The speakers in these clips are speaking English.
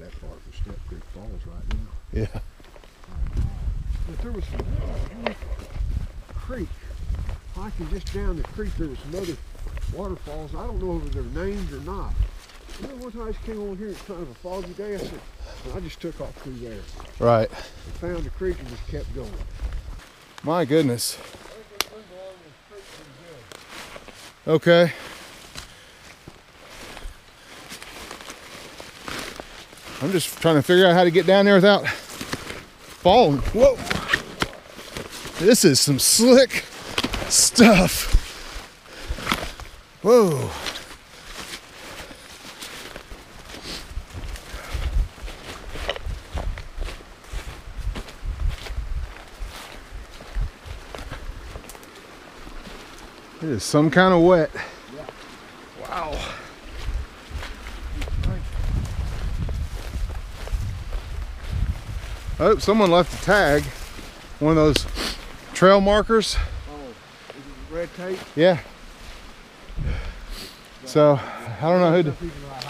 that part of Stepp Creek Falls right now. Yeah. But there was some creek. Hiking just down the creek, there was some other waterfalls. I don't know if they're named or not. You know, one time I just came over here, it's kind of a foggy day, and I just took off through there. Right. I found the creek and just kept going. My goodness. Okay. I'm just trying to figure out how to get down there without falling. Whoa. This is some slick stuff. Whoa. It is some kind of wet. Yeah. Wow. Oh, someone left a tag. One of those trail markers. Oh, is it red tape? Yeah. So, I don't know who to...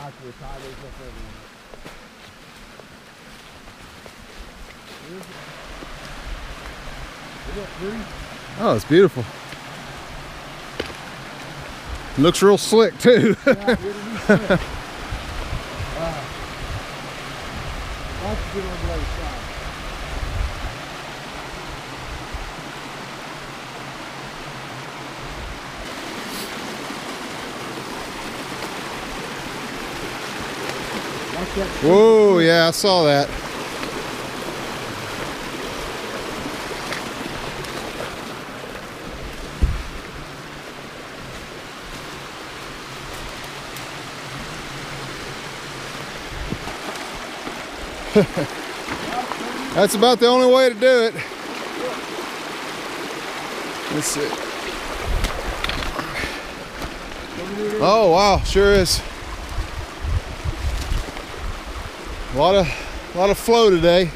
Oh, it's beautiful. It looks real slick too. Yeah, it really is slick. That's good on the other side. Whoa, yeah, I saw that. That's about the only way to do it. Let's see. Oh wow, sure is. A lot of flow today.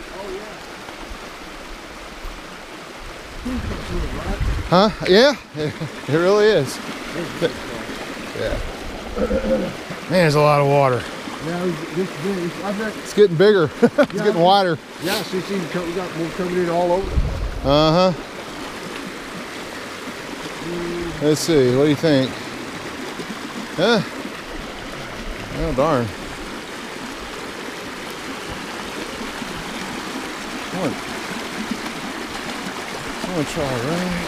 Huh? Yeah, it really is. Yeah. Man, there's a lot of water. Yeah, it's getting bigger. It's getting wider. Yeah, so you see, we got more coming in all over. Uh-huh. Let's see, what do you think? Huh? Oh, darn. I'm gonna try right.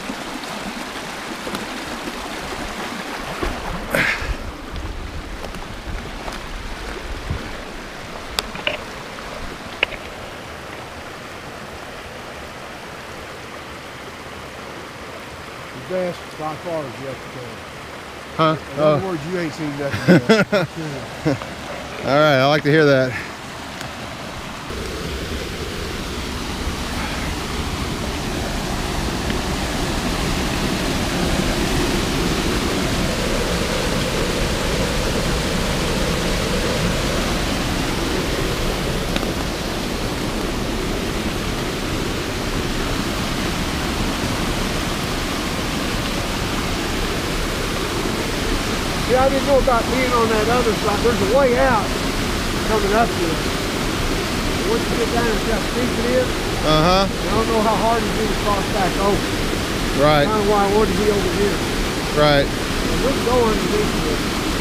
The best by far is yet to come. Huh? In other words, you ain't seen nothing yet. All right, I like to hear that. Yeah, I didn't know about being on that other side. There's a way out coming up here. Once you get down and see how steep it is, I don't know how hard it's going to cross back over. Right. That's kind of why I wanted to be over here. Right. And we can go underneath this.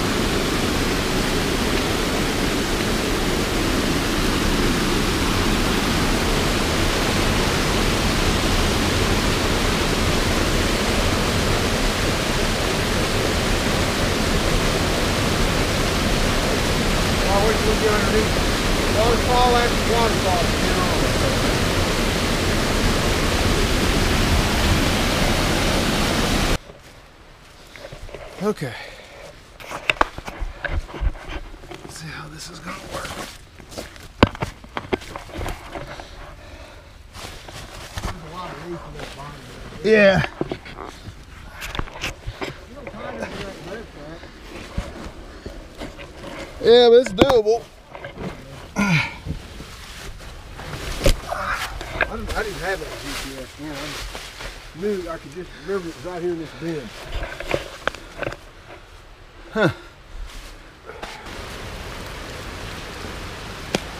We'll be underneath. Those fall after waterfalls, you know. Okay. Let's see how this is going to work. There's a lot of reef in that bottom there. Yeah. You don't kind of do that left, right? Yeah, but it's doable. I didn't have that GPS, man. I knew I could just remember it was right here in this bend. Huh.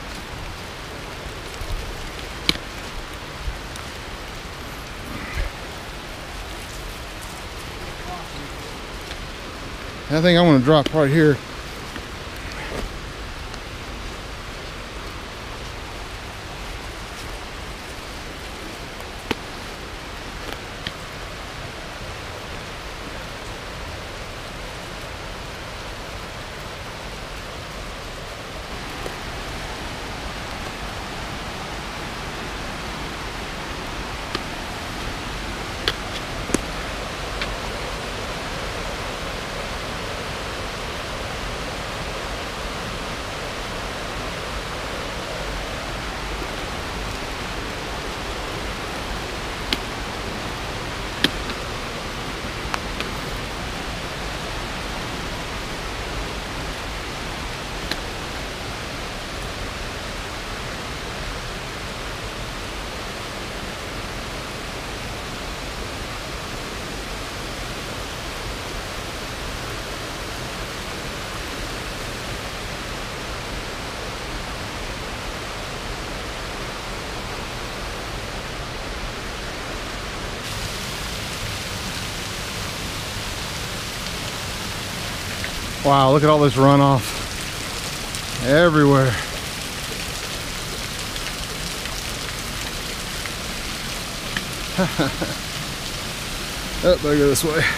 I think I'm gonna drop right here. Wow, look at all this runoff everywhere. Oh, better go this way.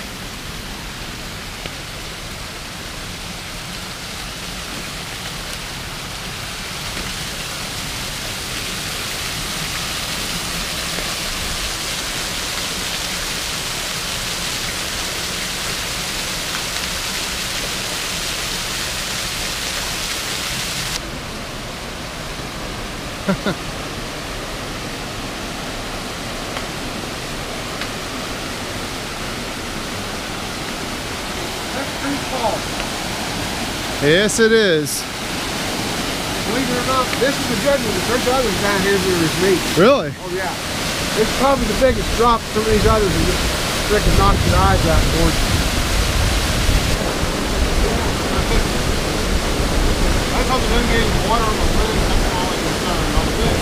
Yes, it is. Believe it or not, this is the good one. There's others down here that are as neat. Really? Oh yeah. It's probably the biggest drop. Some of these others are just freaking knocks your eyes out for it. I thought the wind getting water on the road and that's all I'm concerned on this.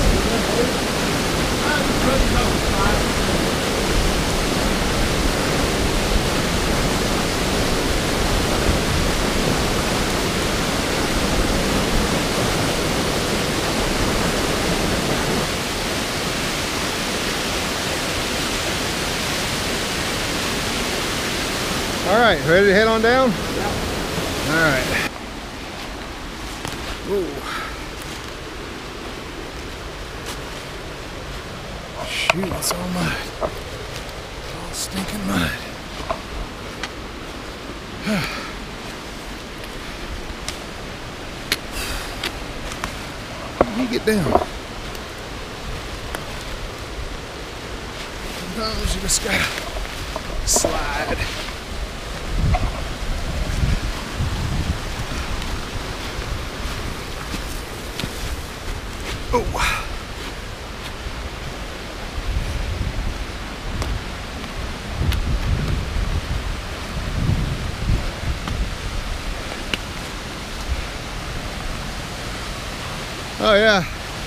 All right, ready to head on down? Yeah. All right. Ooh. Shoot, it's all mud. It's all stinking mud. How do you get down? Sometimes you just gotta slide. Oh. Oh yeah.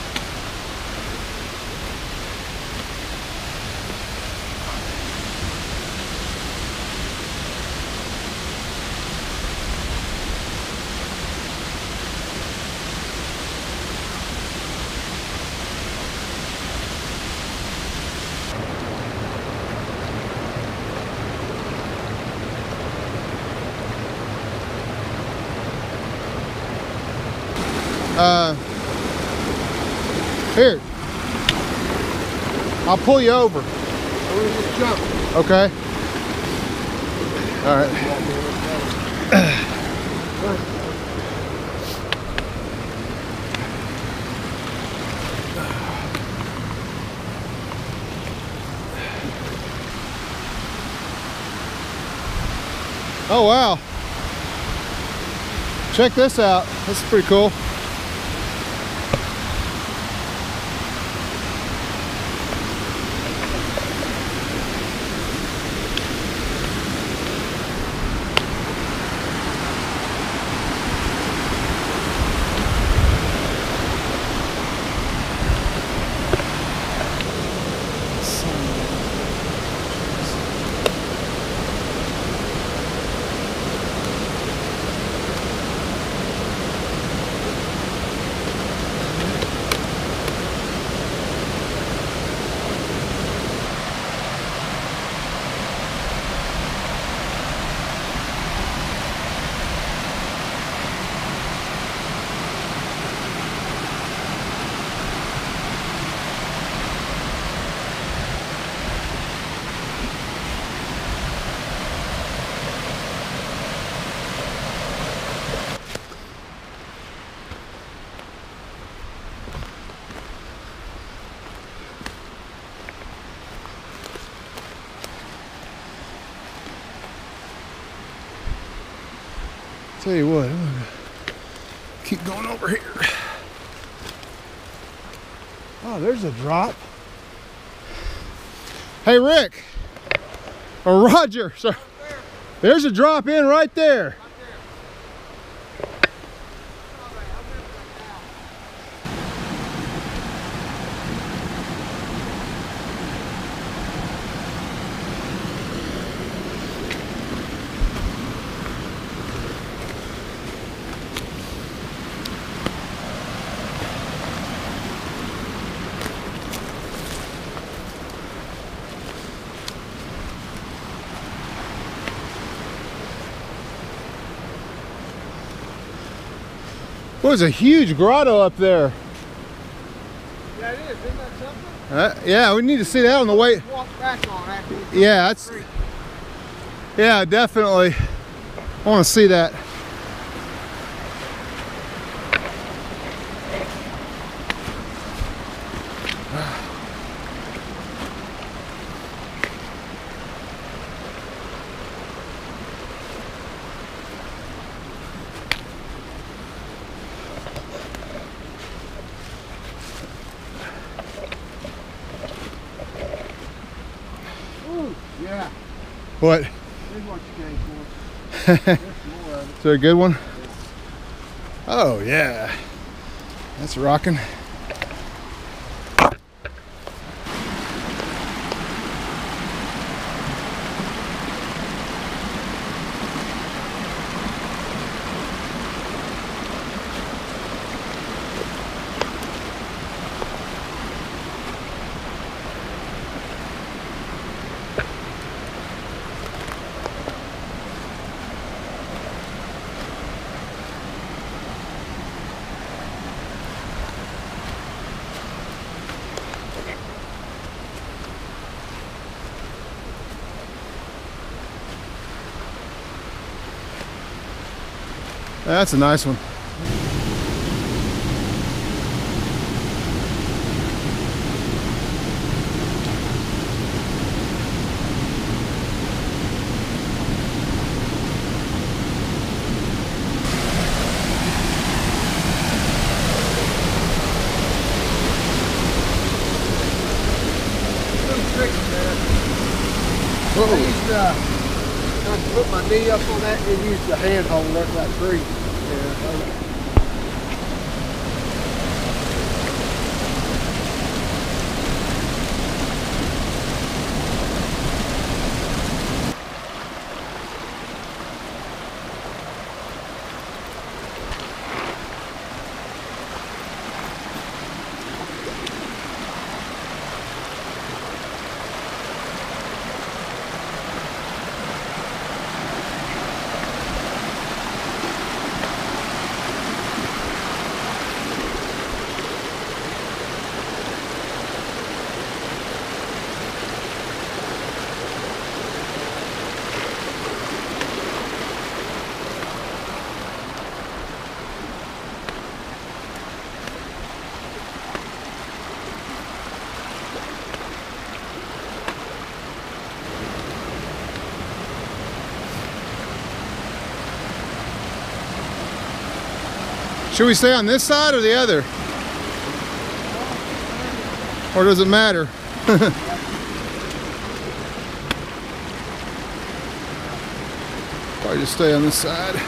Here. I'll pull you over. Jump. Okay. All right. Oh wow. Check this out. This is pretty cool. Tell you what, I'm gonna keep going over here. Oh, there's a drop. Hey, Rick. Or Roger, sir. There's a drop in right there. Well, there's a huge grotto up there. Yeah, it is. Isn't that something? Yeah, we need to see that on the way. Walk back on after we come Yeah, up that's. the creek. Yeah, definitely. I want to see that. Ooh, yeah. What? Here's what you came for. There's some more of it. Is there a good one? Oh yeah, that's rocking. That's a nice one. Little tricky there. I Whoa. used to put my knee up on that and use the handhold up that creek. Yeah. Should we stay on this side or the other? Or does it matter? Probably just stay on this side.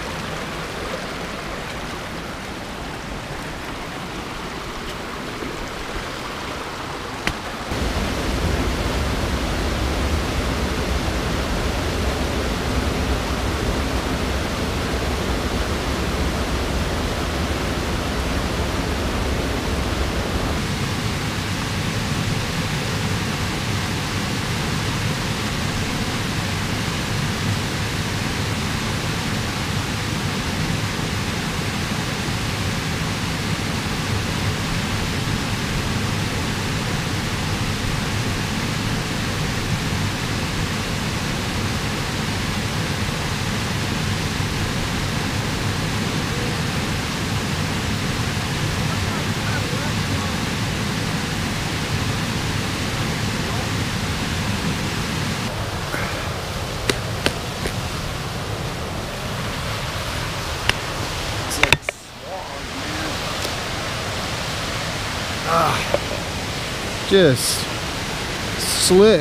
Just slick.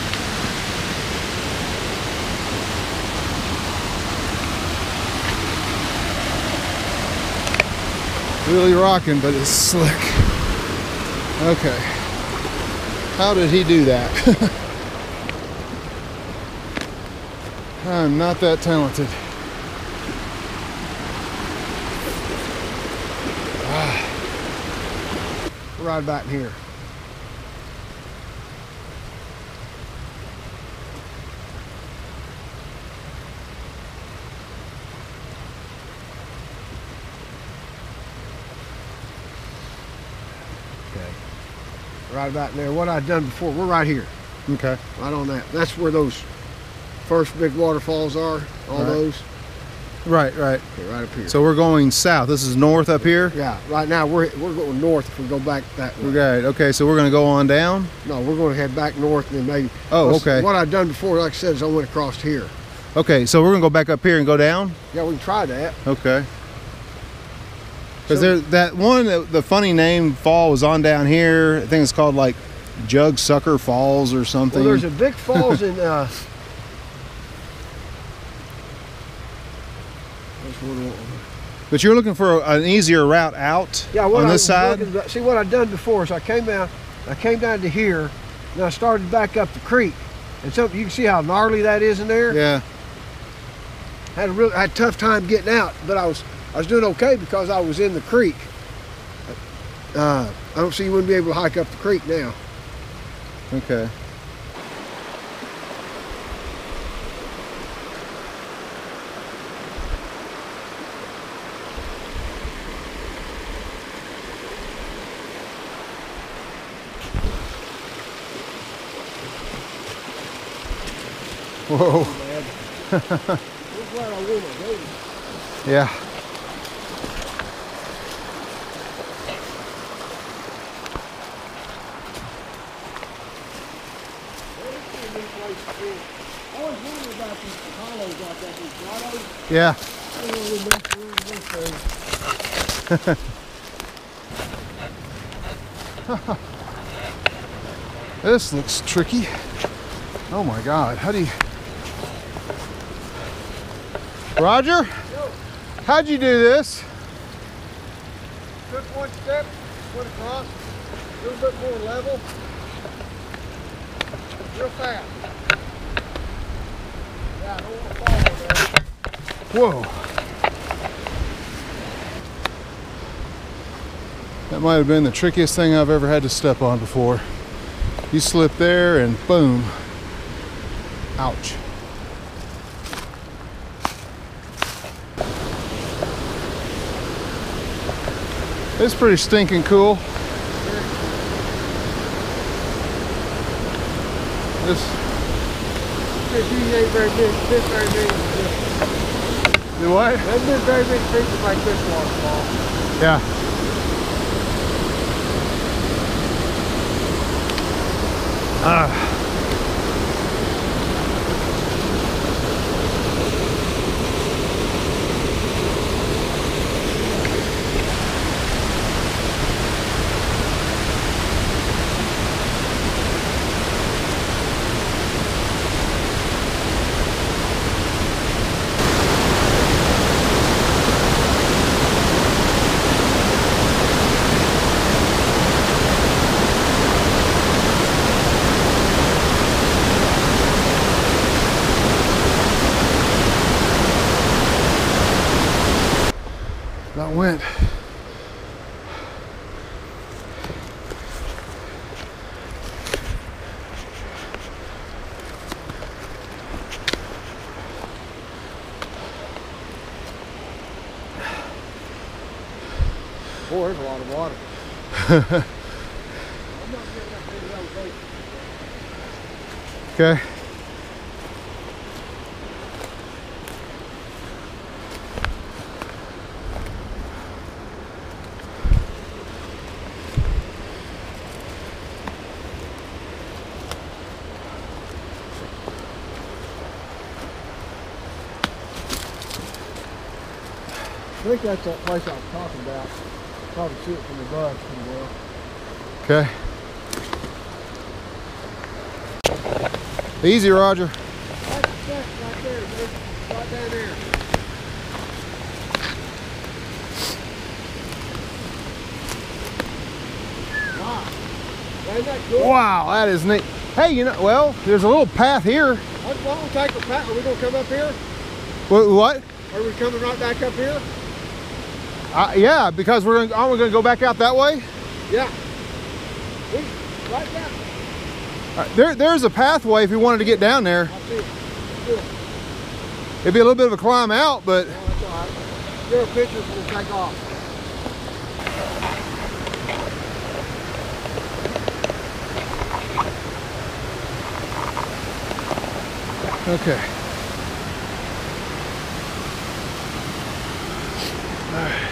Really rocking, but it's slick. Okay. How did he do that? I'm not that talented. Right back here. Right about there. What I'd done before, we're right here. Okay. Right on that. That's where those first big waterfalls are. All Right. those. Right, right. Okay, right up here. So we're going south. This is north up here? Yeah, right now we're going north if we go back that way. Okay, okay, so we're gonna go on down? No, we're going to head back north and then maybe. Oh, Plus, okay. What I'd done before, like I said, is I went across here. Okay, so we're gonna go back up here and go down? Yeah, we can try that. Okay. Because So- there, that one, the funny name fall was on down here. I think it's called like Jug Sucker Falls or something. Well, there's a big falls in. That's one. But you're looking for an easier route out Yeah, what on I this was side? looking at- see what I'd done before is I came down to here, and I started back up the creek, and so you can see how gnarly that is in there. Yeah. I had a tough time getting out, but I was doing okay because I was in the creek. I don't see you wouldn't be able to hike up the creek now. Okay. Whoa. Yeah. Yeah. This looks tricky. Oh my God, how do you... Roger? How'd you do this? Took one step, went across, a little bit more level, real fast. Yeah, I don't want to fall over there. Whoa. That might have been the trickiest thing I've ever had to step on before. You slip there and boom. Ouch. It's pretty stinking cool. This These ain't very big, this very big. do what? There's been very big creeks like this waterfall. Yeah. That went. Boy, there's a lot of water. Okay. I think that's that place I was talking about. Probably see it from the bus pretty well. Okay. Easy, Roger. That's the step right there, dude. Right down there. Wow. Ain't that cool? Wow, that is neat. Hey, you know, well, there's a little path here. Why don't we take a path? Are we going to come up here? What? Are we coming right back up here? Yeah, because aren't we gonna go back out that way? Yeah. Right down. There's a pathway if you wanted to get down there. I see it. Good. It'd be a little bit of a climb out, but No, that's all right. Get a picture and we'll take off. okay. All right.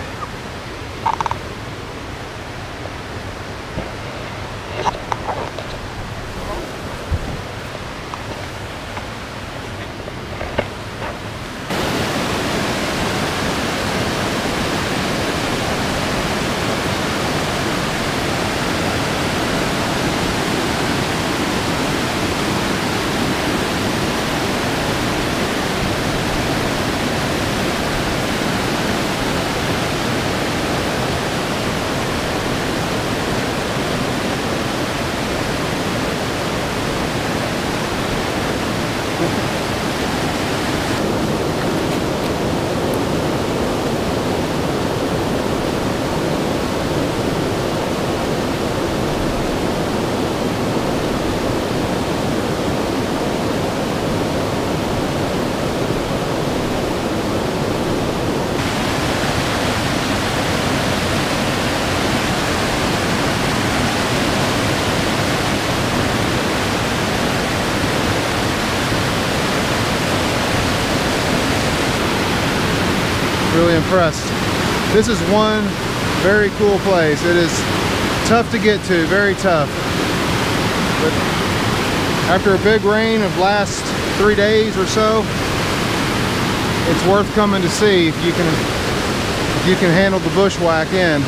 Really impressed. This is one very cool place. It is tough to get to, very tough. But after a big rain of last 3 days or so, it's worth coming to see if you can handle the bushwhack in.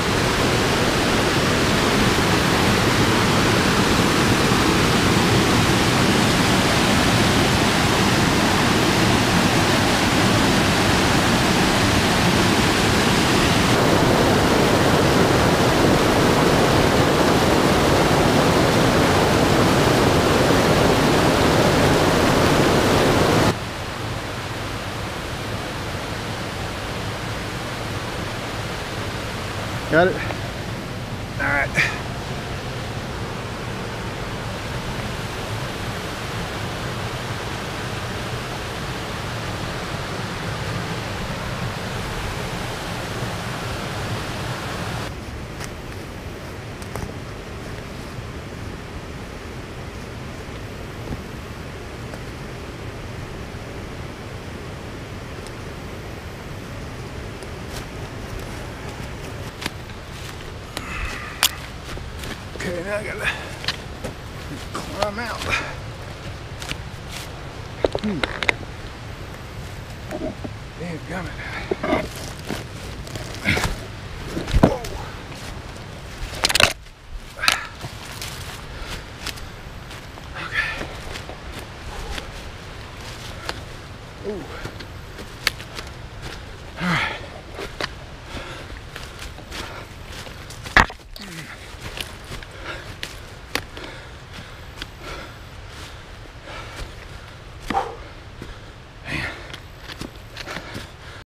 Got it? All right. Okay, now I gotta climb out. Damn gummit.